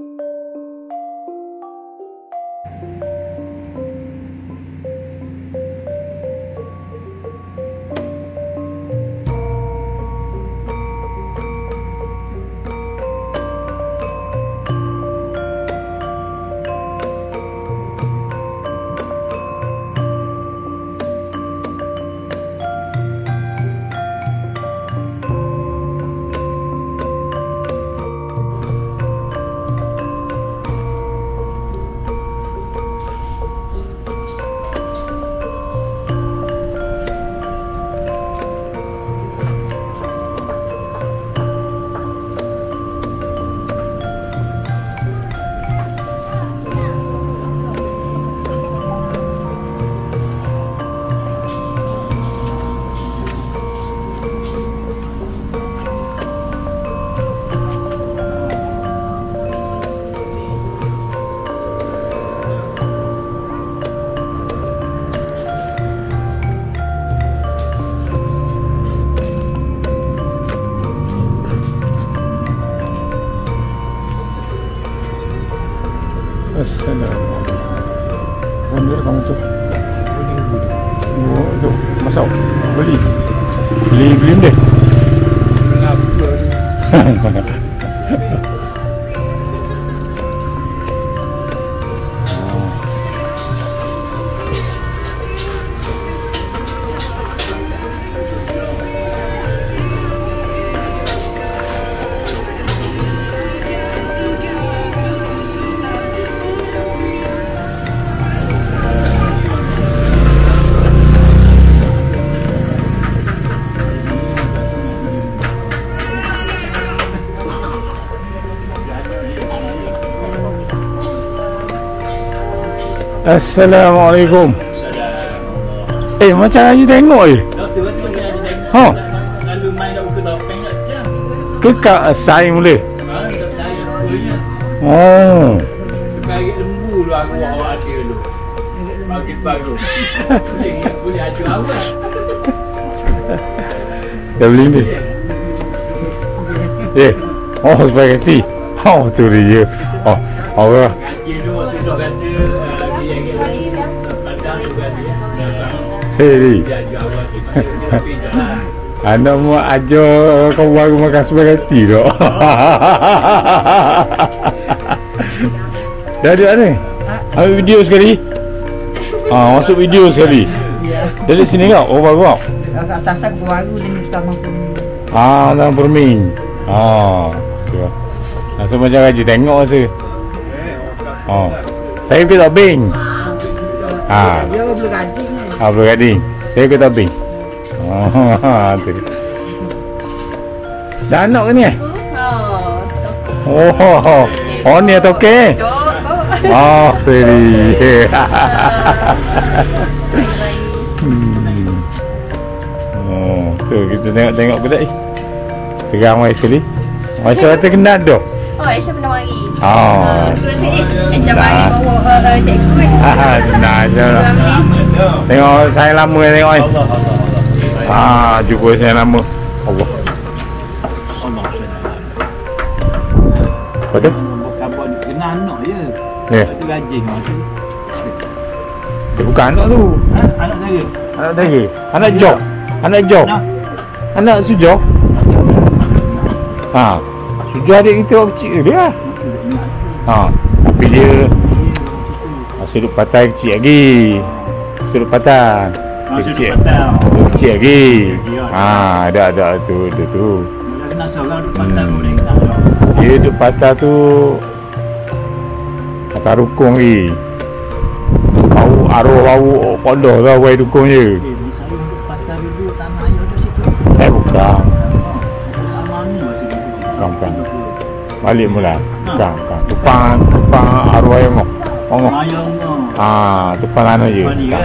Assalamualaikum. Mana kamu tu? Oh, tu masuk. Beli deh. Assalamualaikum. Macam Haji tengok je. Ha. Lalu main dah buka topeng kat jam. Kekak asai mula. Saya Oh. sebagai lembu lu aku awak ada lu. Bagi baru. Boleh ajar awak. Dah beli ni. Oh spaghetti. Oh tu dia. Oh, Allah. Gaji lu sudah kata Hei, anak mau ajar kau baru makan spaghetti tu. Dah ada ni. Ambil video sekali. Masuk video sekali. Dari sini kau. Oh bagus kau. Agak sasak baru dan kita mampu. Dalam permin. Langsung macam Haji tengok rasa. Saya pergi topeng. Dia belum gading. Belum gading. Saya pergi topeng. Tu. Dah anak ke ni? Oh ni atau ke? Feri. Tu kita tengok kedai. Tegang mai sekali. Masa kata kenal dah. Aisyah pernah mari. Aisyah mari bawa cikgu. Nah, tengok saya lama tengok ni. Jumpa saya lama. Allah. Apa tu? Kabar kena anak je. Itu gajing tu. Dia bukan anak tu. Anak saya. Anak saya. Anak Jok. Anak Jok. Anak Sujok. Sujok adik kita kecil dia. Tapi dia sudut patah kecil lagi. Sudut patah kecil. Kecil lagi. Ada tu. Kena seorang duduk patah boleh. Dia duduk patah tu patah rukung lagi. Arwah bau kodoh lah wai dukung je. Saya duduk patah dulu tanah ayah tu situ. Bukan. Mana Bukan. Balik mula. Bukan. Tupang arwah yang mau. Tupang lana je.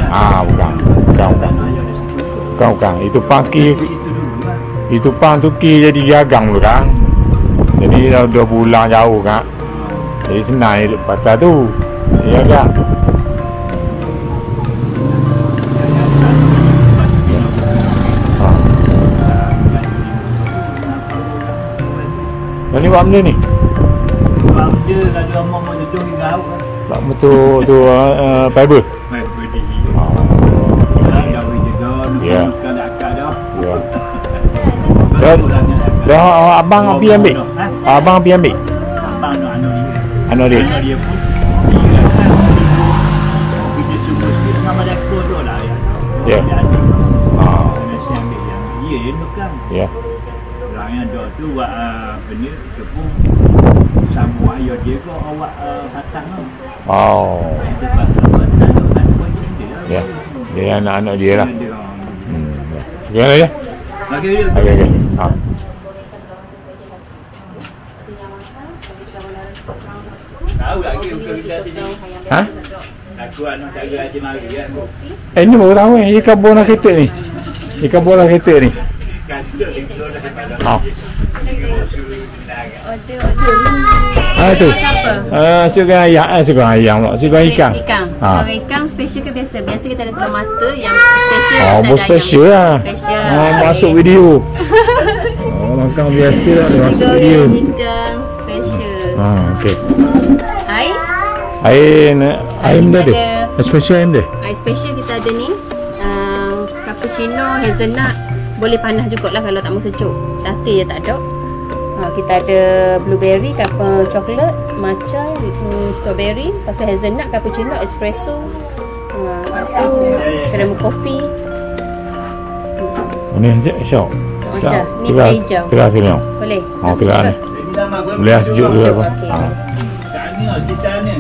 Bukan. Itu pangki. Itu pang tu ki jadi jagang dulu kan. Jadi dah 2 bulan jauh kan. Jadi senang hidup patah tu. Ya kan? Ni buat benda ni? Ada kalau mau tu gau kan. Bak betul tu fiber. Mai beri. Oh. Ya juga Ya. kalau akak dah. Ya. Dah abang pergi ambil. Abang pergi ambil. Abang nak dia. Anak dia. Dia pun dia semua nama dia kodoh lah ya. Ya. Ah. Dia ambil yang dia bukan. Ya. Orang yang ada tu buat benda tepung sambung ayah dia ke awak satang tu. Oh. Itu pasal Ya. Dia anak-anak dia lah. dia. Ya. Okey dia. Okey. Ha. Tahu lagi kita sini. Ha? Aku anak cara Haji Mari kan. Ini baru tahu ni. Ikan bola kereta ni. Ikan bola kereta ni. Kata itu daripada. Ha. Order. Tu. Apa? Sukan ayam, sukan ayam pula. Sukan ikan. Ikan. Ha. Kalau ikan special ke biasa? Biasa kita ada telur mata yang special. Oh, dan bos ayam. special lah. Special. Masuk video. Oh, makan biasa lah dia masuk video. Ikan special. Okey. Air? Air benda dia. Special air dia. Air special kita ada ni. Cappuccino, hazelnut. Boleh panas jugalah kalau tak mau sejuk. Latte je tak ada. Kita ada blueberry, coklat, matcha, strawberry, lepas tu hazelnut, cappuccino, espresso. Itu krem kopi. Ni syok. Macam ni teh hijau. Keras ni. Boleh. Oh, Nasi keras juga. ni. Boleh sejuk juga apa. Okey. Ha. Kita ni.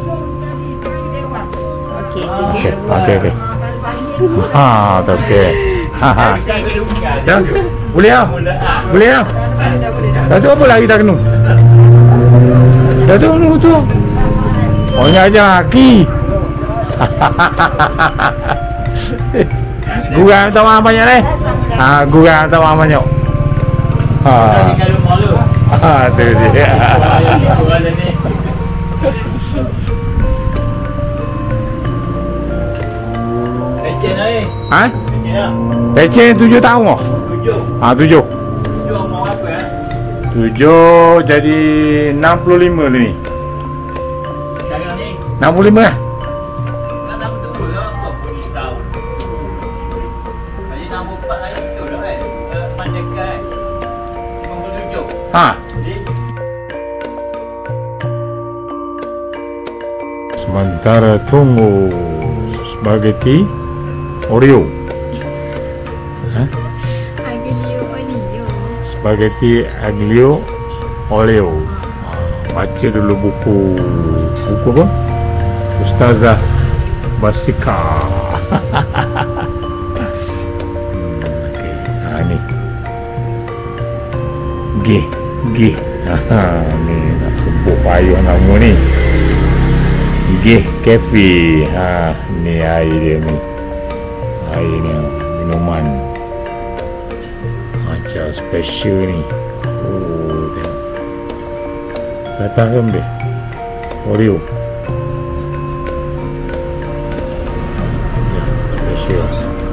Okey, tu je. Okey. Ha, okey. Ha. Dah. Boleh ah. Boleh ah. Dah tu apa lagi tak kena? Dah tu. Oh, ni aja aki. Gurang tahu banyak ni. Gurang tahu banyak. Tinggal rumah lu. Tu dia. Ecen ai. Ha? Ecen ah. Leceh 7 tahun oh. 7. 7. 7 mau apa ya? 7 jadi 65 ni. Sekarang ni 65 lah. kan nama tu lah apa pun tahu. Jadi nama 4 hari tu dah kan. Mandekai. 57. Ha. Jadi Sementara tunggu spaghetti Oreo. Aglio olio. Spaghetti aglio olio. Baca dulu buku apa? Ustazah Basika. Okey. Ni. G. Ni nak sebut payah nama ni. G Cafe. Ni air dia ni. Air ni minuman macam special ni. Oh, tengok. Datang ke dia? Oreo. Special.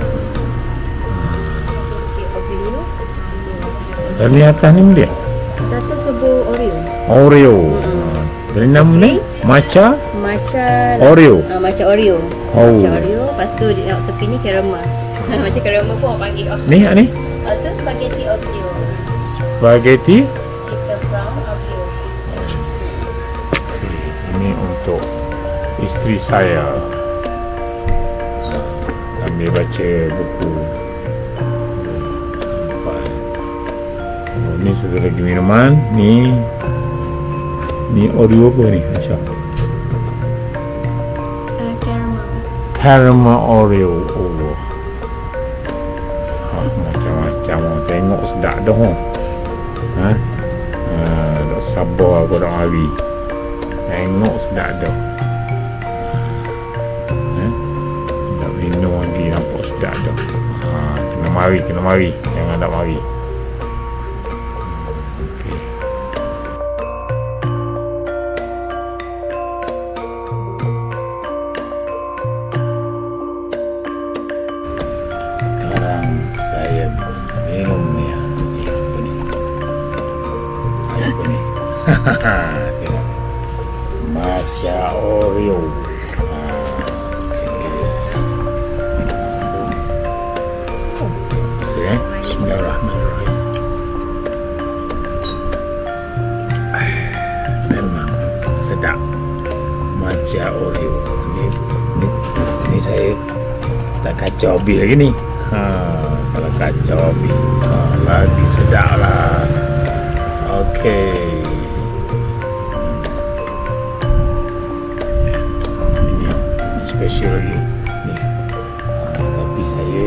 Okey, Oreo. Dan ni atas ni dia? Satu sebuah Oreo. Oreo. Dari nama ni? Matcha Oreo. Macam Oreo. Oh. Macam Oreo. Lepas tu di tepi ni caramel. Macam caramel pun orang panggil. Ni ni? Tu spaghetti Oreo. Spaghetti. Chicken brown Oreo. Ini untuk isteri saya. Sambil baca buku. Ni satu lagi minuman. Ni Oreo apa ni? Macam caramel Oreo. Oh. Macam-macam. Tengok sedap dah. Tak sabar aku dah hari. Tengok sedap dah. Tak minum lagi. Nampak sedap dah. Kena mari. Jangan tak mari. Saya minum ni apa ni? Tengok. Matcha Oreo. Bismillahirrahmanirrahim. Memang sedap Matcha Oreo. Ini saya tak kacau bi lagi ni. Kalau kacau bi lagi sedap lah. Okey. Ini special lagi. Ni. Tapi saya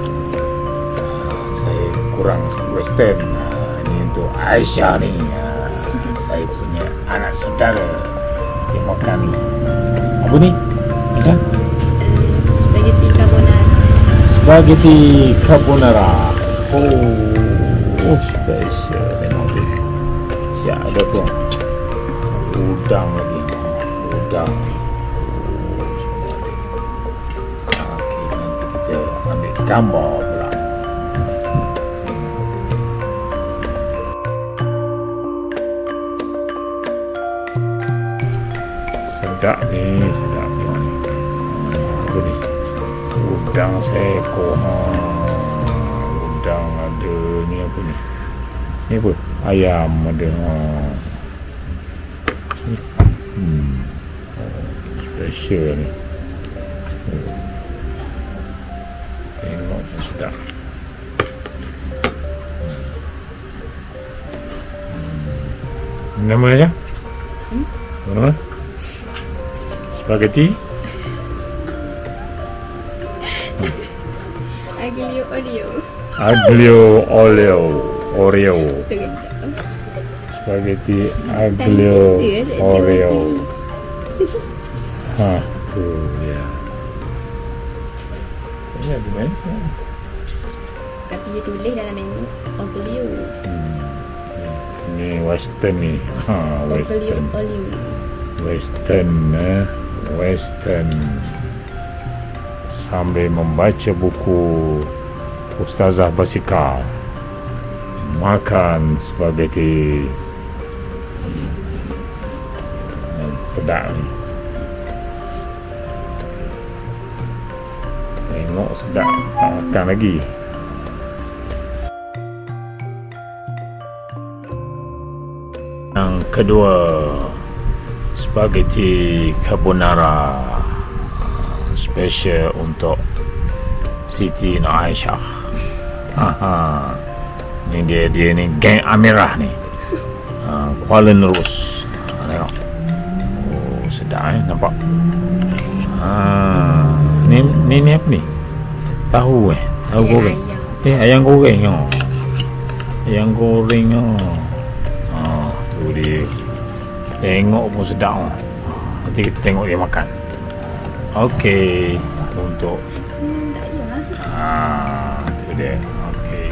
kurang western. Ini untuk Aisyah ni. Saya punya anak saudara yang makan ni. Apa ni? Aisyah? Spaghetti carbonara. Spaghetti carbonara. Oh, special memang tu. Siap ada tu. Udang lagi. Udang. Okey, nanti kita ambil gambar pula. Sedap ni, sedap ni. Apa ni? Udang seko. Udang ada ni apa ni? Ni apa? Ayam ada. Special ni. Tengok sedap. Nama dia? Nama? Spaghetti? Aglio olio. Aglio olio. Oreo. Spaghetti aglio Oreo. Tu dia. Ini ada menu. Tapi dia tulis dalam menu aglio. Ini western ni. Western. Olio. Western, Western. Sambil membaca buku Ustazah Basikal, makan spaghetti. Sedap ni. Tengok sedap. Makan lagi. Yang kedua, spaghetti carbonara special untuk Siti Nur Aisyah. Ni dia ni geng Amirah ni. Kuala Nerus. Tengok. Oh, sedap nampak. Ni apa ni? Tahu tahu goreng. Ayam goreng oh. Ayam goreng oh. Tu dia. Tengok pun sedap. Nanti kita tengok dia makan. Okey, untuk tu dia. Okey.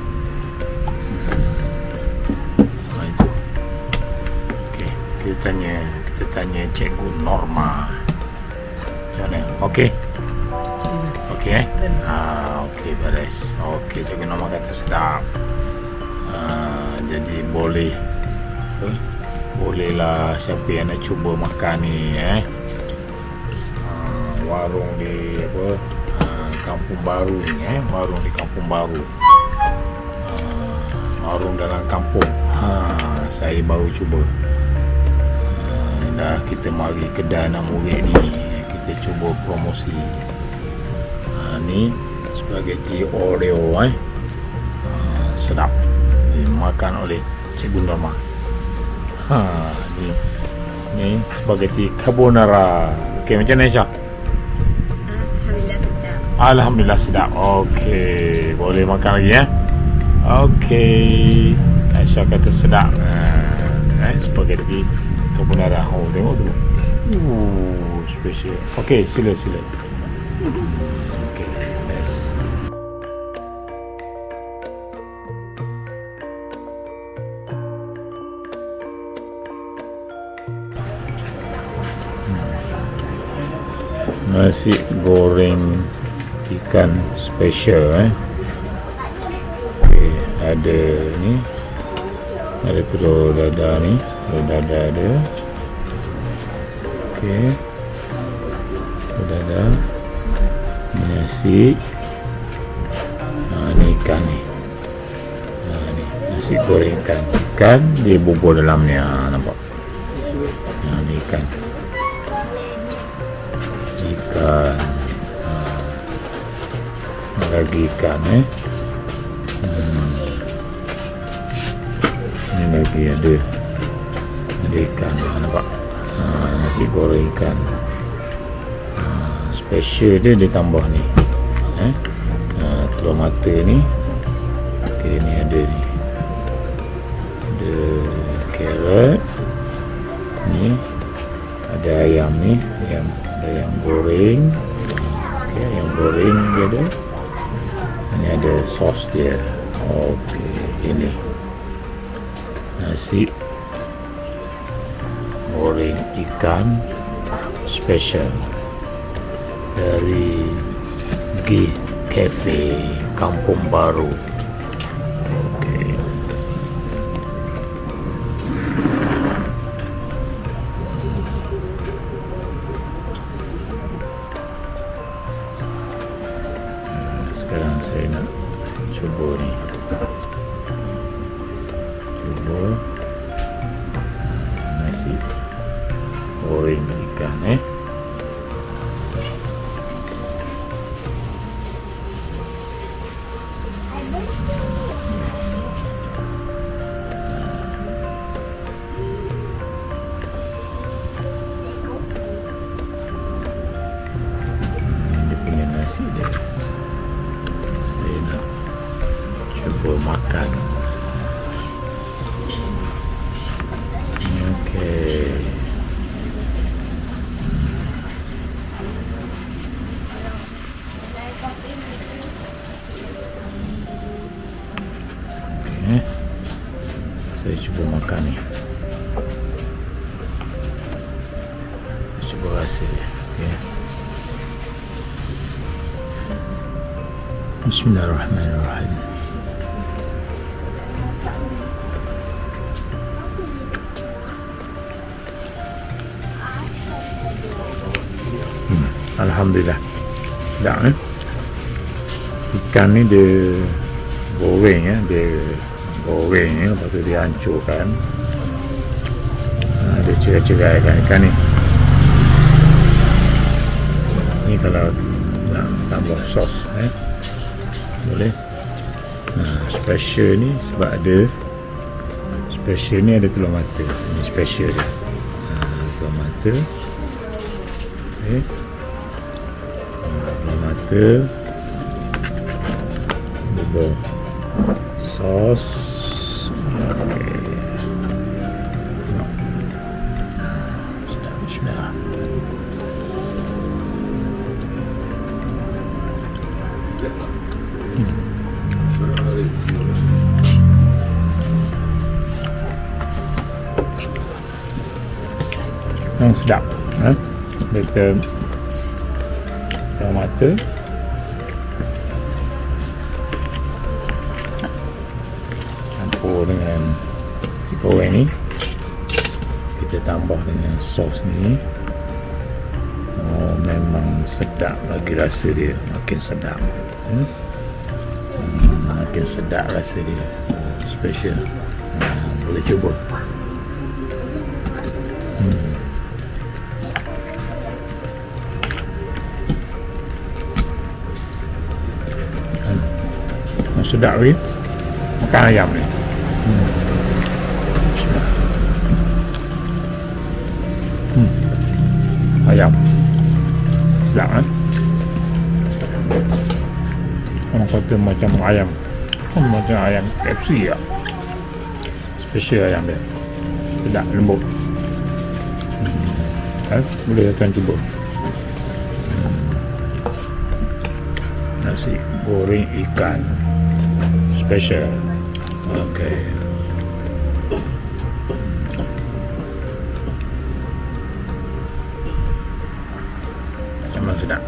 Itu. Okey, kita tanya Cikgu Norma. Macam mana? Okey. Okey okey beres. Okey, Cikgu Norma kata sedap. Jadi bolehlah siapa yang nak cuba makan ni warung di apa Kampung Baru ni warung di Kampung Baru, warung dalam kampung. Saya baru cuba. Dah kita mari kedai Anak Murid ni, kita cuba promosi. Ni spaghetti Oreo sedap dimakan oleh Cikgu Norma. Ni spaghetti carbonara. Okey, macam mana Aisyah? Alhamdulillah sedap. Alhamdulillah sedap. Okey, boleh makan lagi ya. Okey. Aisyah kata sedap. Spaghetti carbonara. Oh, tengok tu. Special. Okey, sila. Okey, best. Nasi goreng ikan special okay, ada ni, ada telur dadah ni, telur dadah ada. Okey. Sudah ada nasi. Ni ikan ni. Ni nasi goreng ikan. Ikan dia bubur dalamnya, nampak. Ni ikan. Ikan. Lagi ikan Ni lagi ada ikan, nampak. Nasi goreng ikan. Special dia ditambah ni. Telur mata ni. Okey, ni ada ni. Ada carrot. Ni ada ayam ni, ayam goreng. Okey, ayam goreng dia ada. Ini ada sos dia. Okey, ini nasi goreng ikan special dari G Cafe Kampung Baru. Okey. Sekarang saya nak cuba ni. Cuba nasi goreng ikan dia punya nasi dia. Saya nak cuba makan. Okey. Okey. Saya cuba makan ni. Cuba rasa dia. Okey. Bismillahirrahmanirrahim. Alhamdulillah. Sedap ikan ni dia goreng dia goreng lepas tu dia hancurkan. Dia cerai-cerai kan ikan ni. Ni kalau nak tambah sos boleh. Special ni sebab ada special ni ada telur mata. Ini special dia. Telur mata. Okey. Telur mata. Bubur sos. Okey. Bismillah. Yang sedap kita telur mata campur dengan nasi goreng ni, kita tambah dengan sos ni. Memang sedap lagi rasa dia, makin sedap. Makin sedap rasa dia. Special. Boleh cuba. Sedap lagi. Makan ayam ni. Ayam sedap orang kata macam ayam KFC ya. Special ayam dia. Sedap, lembut. Boleh datang cuba. Nasi goreng ikan special. Okey. Memang sedap.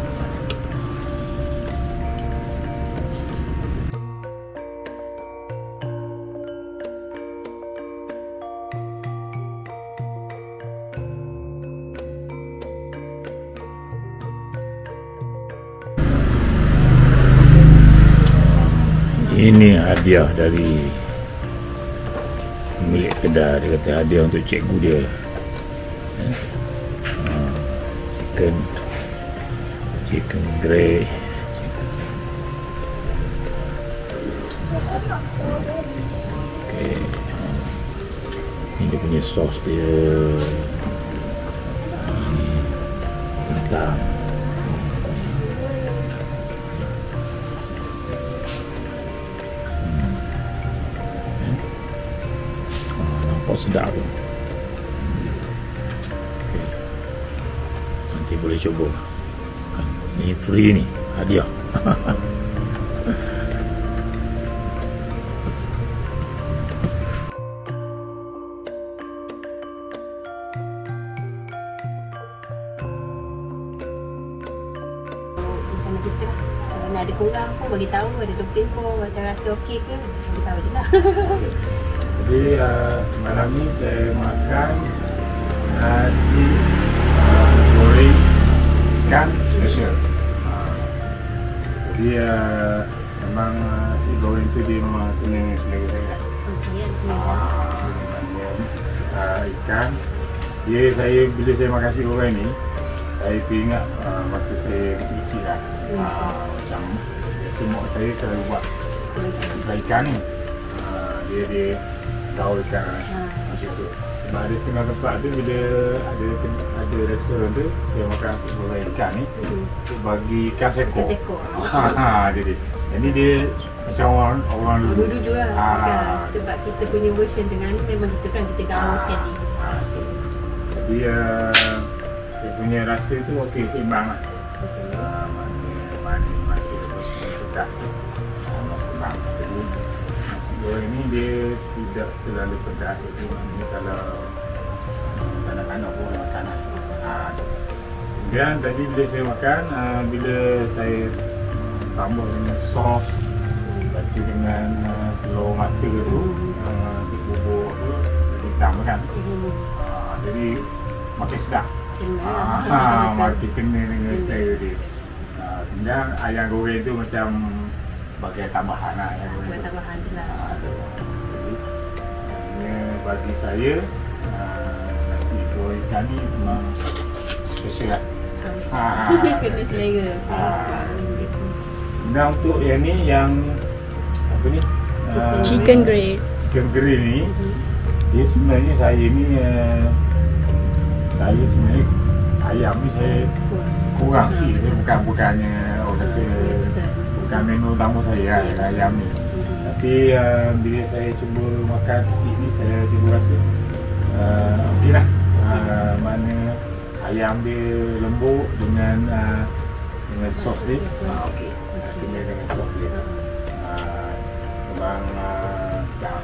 Ini hadiah dari pemilik kedai. Dia kata hadiah untuk cikgu dia. Chicken grey. Okay. Ini dia punya sos dia. Ini kentang. Nampak sedap tu. Okay. Nanti boleh coba. Ni free ni, hadiah. Kalau ada kurang pun bagi tahu, ada lebih pun macam rasa okey ke, bagi tahu je lah. Jadi malam ni saya makan nasi goreng ikan special. Jadi memang nasi goreng tu dia memang kena selera saya. Ikan dia saya bila saya makan nasi goreng ni saya teringat masa saya kecil-kecil lah. Macam semua saya selalu buat ikan ni. Dia tahu ikan macam tu. Sebab ada setengah tempat tu bila ada restoran tu saya makan nasi goreng ikan ni bagi ikan sekor. Jadi dia macam orang dulu lah. Sebab kita punya version dengan ni memang kita gaul sekali. Jadi dia punya rasa tu okey, seimbang lah. Manis masih sedap. Seimbang. Jadi nasi goreng ni dia tidak terlalu pedas. Jadi maknanya kalau kanak-kanak pun makan lah. Kemudian tadi bila saya makan, bila saya tambah dengan sos, lepas dengan telur mata tu, dibubur hitam kan. Jadi makin sedap. Makin kena dengan selera dia. Kemudian ayam goreng tu macam sebagai tambahan lah. Sebagai tambahan je lah. Jadi bagi saya nasi goreng ikan ni memang special lah. Kena selera. Dan untuk yang ni, yang apa ni? Chicken grey. Chicken grey ni, dia sebenarnya saya ni saya sebenarnya ayam ni saya kurang sih. Saya bukannya orang kata bukan menu utama saya ayam ni. Tapi bila saya cuba makan sikit ni, saya cuba rasa okey lah. Mana ayam dia lembut dengan sos dia, okey. Kena dengan sos dia. Memang sedap.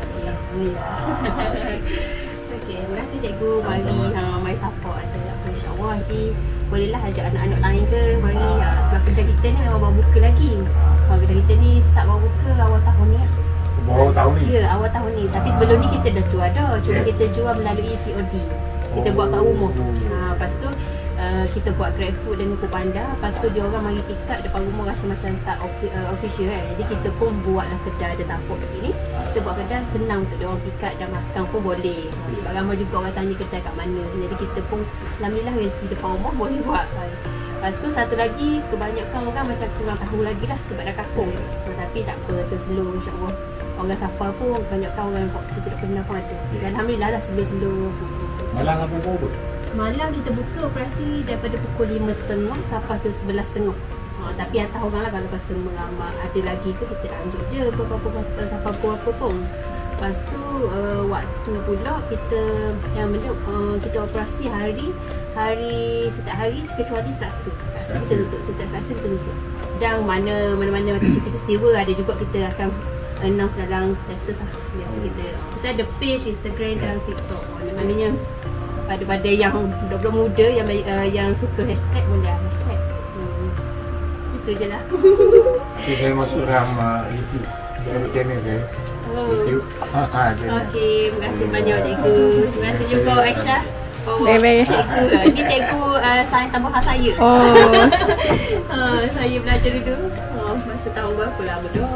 Okey, terima kasih cikgu bagi my support. InsyaAllah nanti bolehlah ajak anak-anak lain ke mari. Sebab kedai kita ni memang baru buka lagi. Kedai kita ni start baru buka awal tahun ni. Awal tahun ni? Ya, awal tahun ni. Tapi sebelum ni kita dah jual dah. Cuma kita jual melalui COD. Kita buat kat rumah. Lepas tu kita buat Grab Food dan Foodpanda. Lepas tu dia orang mari tiket depan rumah, rasa macam tak official kan. Jadi kita pun buatlah kedai ada tampuk sini. Kita buat kedai senang untuk dia orang tiket dan makan pun boleh. Sebab ramai juga orang tanya kedai kat mana. Jadi kita pun alhamdulillah rezeki depan rumah boleh buat. Lepas tu satu lagi, kebanyakan orang macam kurang tahu lagi lah sebab dah kakung. Tapi tak apa, slow insyaAllah. Orang Safar pun kebanyakan orang yang kita tak pernah pun ada. Dan alhamdulillah lah slow-slow. Malang apa pun? Malam kita buka operasi daripada pukul 5.30 sampai tu 11.30. Tapi atas orang lah kalau customer ramai ada lagi tu kita lanjut je apa-apa pun. Lepas tu waktu pula kita kita operasi setiap hari kecuali Selasa kita tutup, setiap Selasa kita tutup. Dan mana-mana macam cuti festival ada juga kita akan announce dalam status lah. Biasa kita ada page Instagram dan TikTok. Maknanya pada yang budak-budak muda yang suka hashtag boleh hashtag. Itu je lah. Jadi saya masuk dalam YouTube. Saya ada channel saya. YouTube. Okey, terima kasih banyak cikgu. Terima kasih juga Aisyah. Cikgu. Ni cikgu sains tambahan saya. Saya belajar dulu. Masa tahun berapa lah betul.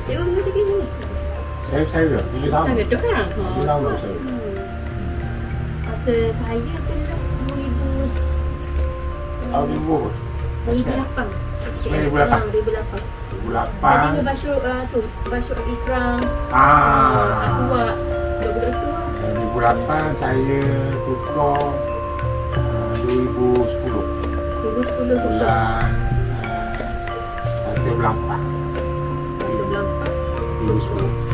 Cikgu dulu cikgu ni. Saya 7 tahun. Sangat tu kan? 7 tahun dah saya. Masa saya kelas 2000 Tahun 2000. 2008. 2008. 2008. 2008. Saya dengan Bashir tu, Bashir Ikram, Aswak, budak-budak tu. 2008 saya tukar 2010. 2010 tu Bulan 1 bulan 4. 2004. 2010.